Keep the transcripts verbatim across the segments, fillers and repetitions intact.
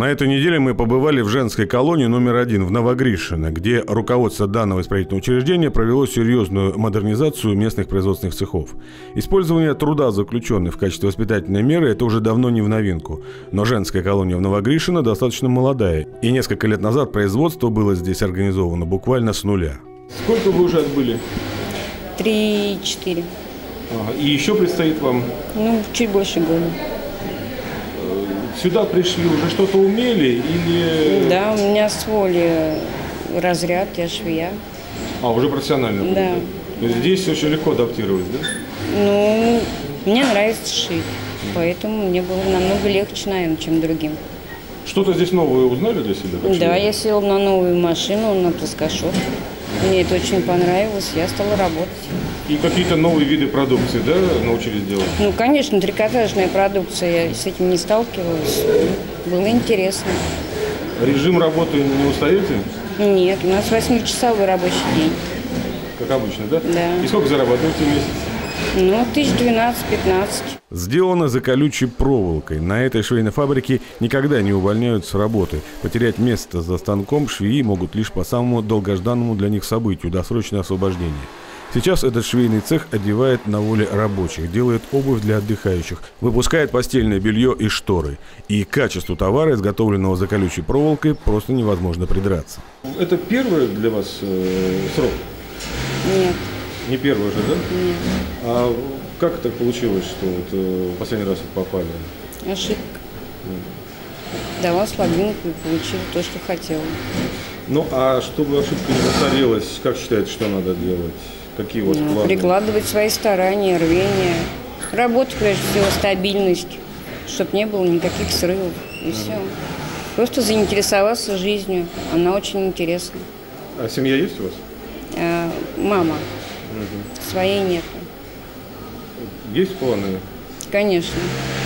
На этой неделе мы побывали в женской колонии номер один в Новогришино, где руководство данного исправительного учреждения провело серьезную модернизацию местных производственных цехов. Использование труда заключенных в качестве воспитательной меры – это уже давно не в новинку. Но женская колония в Новогришино достаточно молодая, и несколько лет назад производство было здесь организовано буквально с нуля. Сколько вы уже отбыли? Три-четыре. Ага. И еще предстоит вам? Ну, чуть больше года. Сюда пришли, уже что-то умели или… Да, у меня с воли разряд, я швея. А, уже профессионально? Да. То есть здесь очень легко адаптировать, да? Ну, мне нравится шить, поэтому мне было намного легче, наверное, чем другим. Что-то здесь новое узнали для себя? Да, я села на новую машину, на плоскошов. Мне это очень понравилось, я стала работать. И какие-то новые виды продукции, да, научились делать? Ну, конечно, трикотажная продукция, я с этим не сталкивалась. Было интересно. Режим работы не устаете? Нет, у нас восьмичасовой рабочий день. Как обычно, да? Да. И сколько зарабатываете в месяц? Ну, тысяч двенадцать-пятнадцать. Сделано за колючей проволокой. На этой швейной фабрике никогда не увольняют с работы. Потерять место за станком швеи могут лишь по самому долгожданному для них событию – досрочное освобождение. Сейчас этот швейный цех одевает на воле рабочих, делает обувь для отдыхающих, выпускает постельное белье и шторы. И к качеству товара, изготовленного за колючей проволокой, просто невозможно придраться. Это первый для вас э, срок? Нет. Не первый же, да? Нет. А как так получилось, что вот, э, в последний раз вот попали? Ошибка. Дала слабинку и получила то, что хотела. Ну, а чтобы ошибка не повторилась, как считаете, что надо делать? Какие у вас Ну, планы? прикладывать свои старания, рвение. Работать, прежде всего, стабильность, чтобы не было никаких срывов. И все. Просто заинтересоваться жизнью. Она очень интересна. А семья есть у вас? А, мама. Угу. Своей нет. Есть планы? Конечно.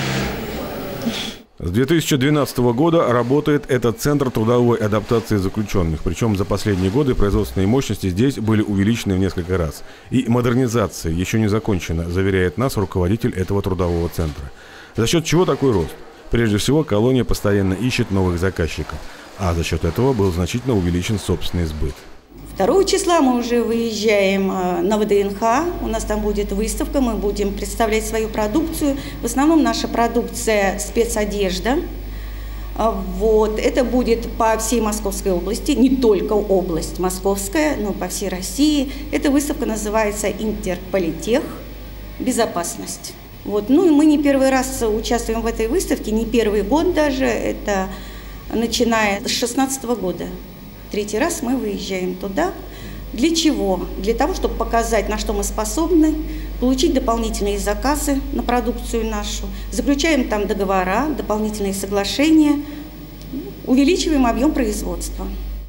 С две тысячи двенадцатого года работает этот центр трудовой адаптации заключенных. Причем за последние годы производственные мощности здесь были увеличены в несколько раз. И модернизация еще не закончена, заверяет нас руководитель этого трудового центра. За счет чего такой рост? Прежде всего, колония постоянно ищет новых заказчиков. А за счет этого был значительно увеличен собственный сбыт. второго числа мы уже выезжаем на ВДНХ, у нас там будет выставка, мы будем представлять свою продукцию. В основном наша продукция спецодежда. Вот. Это будет по всей Московской области, не только область Московская, но по всей России. Эта выставка называется «Интерполитех. Безопасность». Вот. Ну и мы не первый раз участвуем в этой выставке, не первый год даже, это начиная с две тысячи шестнадцатого года. Третий раз мы выезжаем туда. Для чего? Для того, чтобы показать, на что мы способны, получить дополнительные заказы на продукцию нашу. Заключаем там договора, дополнительные соглашения, увеличиваем объем производства.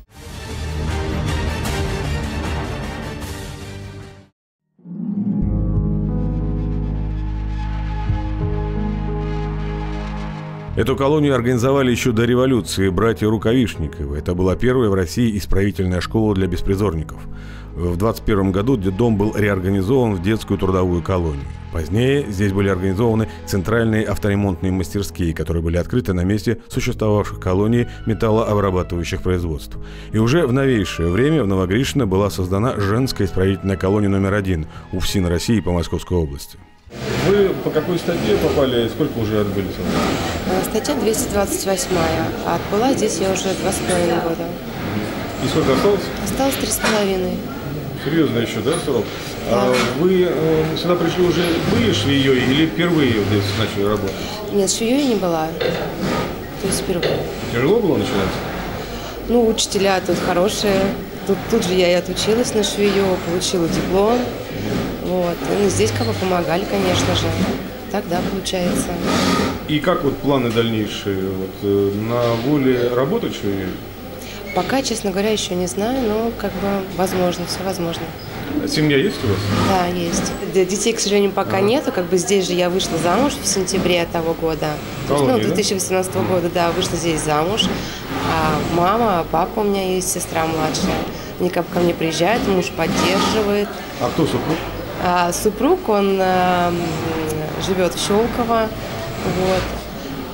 Эту колонию организовали еще до революции братья Рукавишниковы. Это была первая в России исправительная школа для беспризорников. В двадцать первом году детдом был реорганизован в детскую трудовую колонию. Позднее здесь были организованы центральные авторемонтные мастерские, которые были открыты на месте существовавших колоний металлообрабатывающих производств. И уже в новейшее время в Новогришино была создана женская исправительная колония номер один УФСИН России по Московской области. Вы по какой статье попали, сколько уже отбыли? Статья двести двадцать восьмая, а отбыла здесь я уже два с половиной года. И сколько осталось? Осталось три с половиной. Серьезно еще, да, срок? Да. А вы э, сюда пришли уже, были швеей или впервые здесь начали работать? Нет, швеей не была, то есть впервые. Тяжело было начинать? Ну, учителя тут хорошие, тут, тут же я и отучилась на швею, получила диплом. Вот. Ну, здесь как бы помогали, конечно же. Так, да, получается. И как вот планы дальнейшие? Вот, э, на воле работать швеей? Пока, честно говоря, еще не знаю, но как бы возможно, все возможно. А семья есть у вас? Да, есть. Детей, к сожалению, пока ага. нету. Как бы здесь же я вышла замуж в сентябре того года. Колонии, ну, две тысячи восемнадцатого да? года, да, вышла здесь замуж. А мама, папа у меня есть, сестра младшая. Они как бы ко мне приезжают, муж поддерживает. А кто супруг? А, супруг, он а, живет в Щелково. Вот.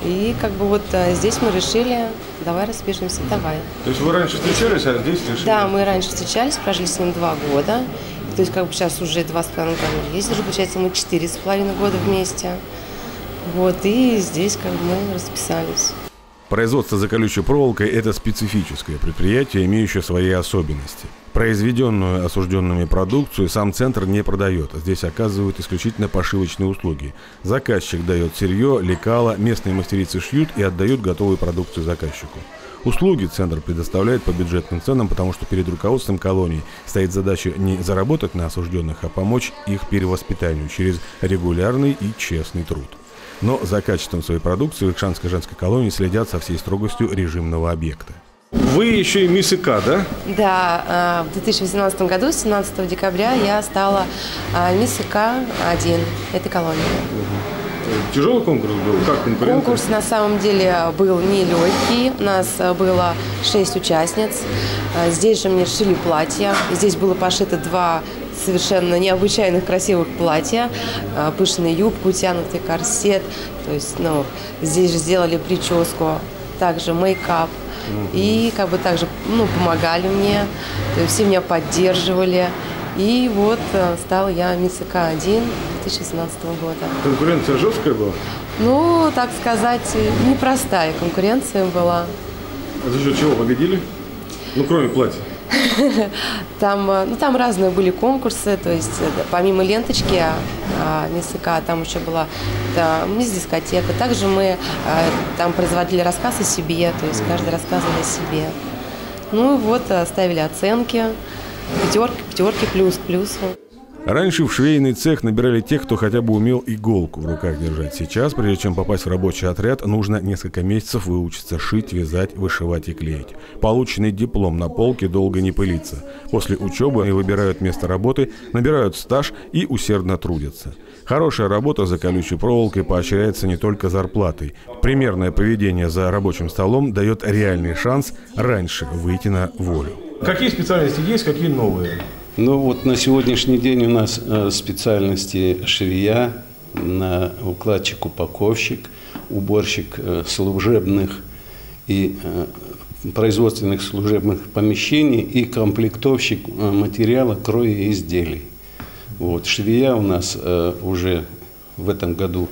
И как бы вот здесь мы решили, давай распишемся, давай. То есть вы раньше встречались, а здесь решили? Да, мы раньше встречались, прожили с ним два года. То есть как бы сейчас уже два с половиной года есть, уже получается мы четыре с половиной года вместе. Вот, и здесь как бы мы расписались. Производство за колючей проволокой – это специфическое предприятие, имеющее свои особенности. Произведенную осужденными продукцию сам центр не продает. Здесь оказывают исключительно пошивочные услуги. Заказчик дает сырье, лекала, местные мастерицы шьют и отдают готовую продукцию заказчику. Услуги центр предоставляет по бюджетным ценам, потому что перед руководством колонии стоит задача не заработать на осужденных, а помочь их перевоспитанию через регулярный и честный труд. Но за качеством своей продукции в Икшанской женской колонии следят со всей строгостью режимного объекта. Вы еще и мисс ИК, да? Да, в две тысячи восемнадцатом году, семнадцатого декабря, я стала мисс ИК один этой колонии. Тяжелый конкурс был? Как конкуренция? Конкурс на самом деле был нелегкий. У нас было шесть участниц. Здесь же мне шили платья. Здесь было пошито два совершенно необычайных красивых платья. Пышную юбку, тянутый корсет. То есть, ну, здесь же сделали прическу. Также мейкап. И как бы также, ну, помогали мне. То есть все меня поддерживали. И вот стала я мисс ИК один две тысячи семнадцатого года. Конкуренция жесткая была? Ну, так сказать, непростая конкуренция была. А за счет чего победили? Ну, кроме платья. Там, ну, там разные были конкурсы, то есть помимо ленточки мисс ИК, там еще была да, мисс-дискотека. Также мы там производили рассказ о себе, то есть каждый рассказывал о себе. Ну, вот, ставили оценки. Пятерки, пятерки, плюс, плюс. Раньше в швейный цех набирали тех, кто хотя бы умел иголку в руках держать. Сейчас, прежде чем попасть в рабочий отряд, нужно несколько месяцев выучиться шить, вязать, вышивать и клеить. Полученный диплом на полке долго не пылится. После учебы они выбирают место работы, набирают стаж и усердно трудятся. Хорошая работа за колючей проволокой поощряется не только зарплатой. Примерное поведение за рабочим столом дает реальный шанс раньше выйти на волю. Какие специальности есть, какие новые? Ну вот на сегодняшний день у нас специальности швея, укладчик-упаковщик, уборщик служебных и производственных служебных помещений и комплектовщик материала кроя и изделий. Вот. Швея у нас уже в этом году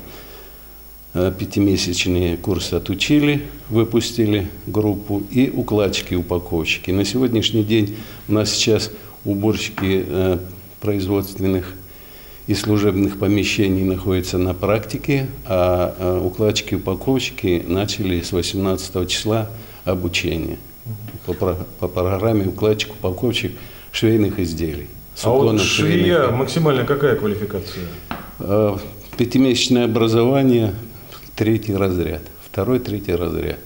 пятимесячные курсы отучили, выпустили группу, и укладчики-упаковщики. На сегодняшний день у нас сейчас уборщики э, производственных и служебных помещений находятся на практике, а э, укладчики-упаковщики начали с восемнадцатого числа обучение по, по программе укладчик-упаковщик швейных изделий. А вот швея максимально какая квалификация? Э, пятимесячное образование. Третий разряд, второй, третий разряд.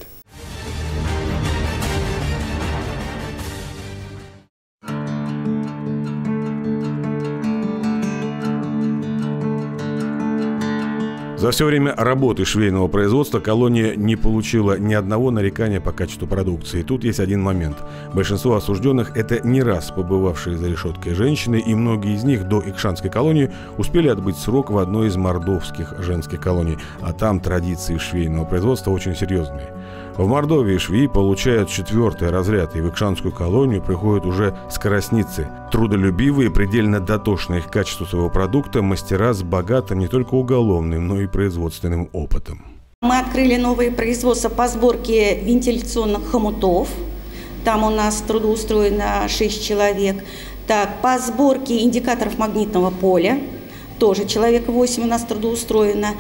За все время работы швейного производства колония не получила ни одного нарекания по качеству продукции. Тут есть один момент. Большинство осужденных – это не раз побывавшие за решеткой женщины, и многие из них до Икшанской колонии успели отбыть срок в одной из мордовских женских колоний. А там традиции швейного производства очень серьезные. В Мордовии швеи получают четвертый разряд, и в Икшанскую колонию приходят уже скоростницы. Трудолюбивые, предельно дотошные к качеству своего продукта, мастера с богатым не только уголовным, но и производственным опытом. Мы открыли новое производство по сборке вентиляционных хомутов. Там у нас трудоустроено шесть человек. Так, по сборке индикаторов магнитного поля тоже человек восемь у нас трудоустроено.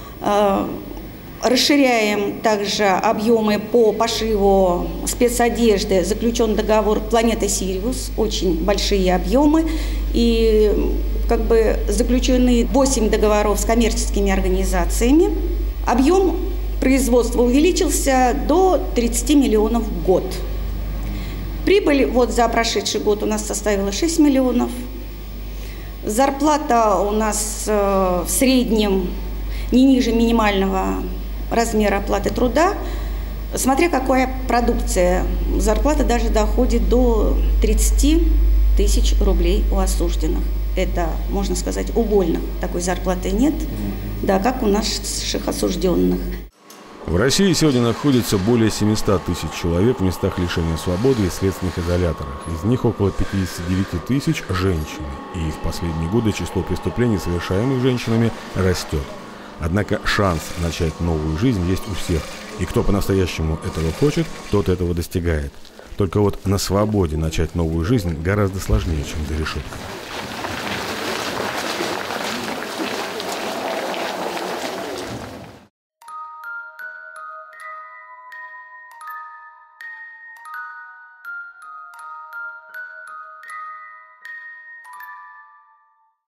Расширяем также объемы по пошиву спецодежды. Заключен договор «Планета Сириус», очень большие объемы. И как бы заключены восемь договоров с коммерческими организациями. Объем производства увеличился до тридцати миллионов в год. Прибыль вот за прошедший год у нас составила шесть миллионов. Зарплата у нас в среднем не ниже минимального размера оплаты труда, смотря какая продукция. Зарплата даже доходит до тридцати тысяч рублей у осужденных. Это, можно сказать, у вольных такой зарплаты нет, да, как у наших осужденных. В России сегодня находится более семисот тысяч человек в местах лишения свободы и следственных изоляторах. Из них около пятьдесят девять тысяч – женщины. И в последние годы число преступлений, совершаемых женщинами, растет. Однако шанс начать новую жизнь есть у всех. И кто по-настоящему этого хочет, тот этого достигает. Только вот на свободе начать новую жизнь гораздо сложнее, чем за решеткой.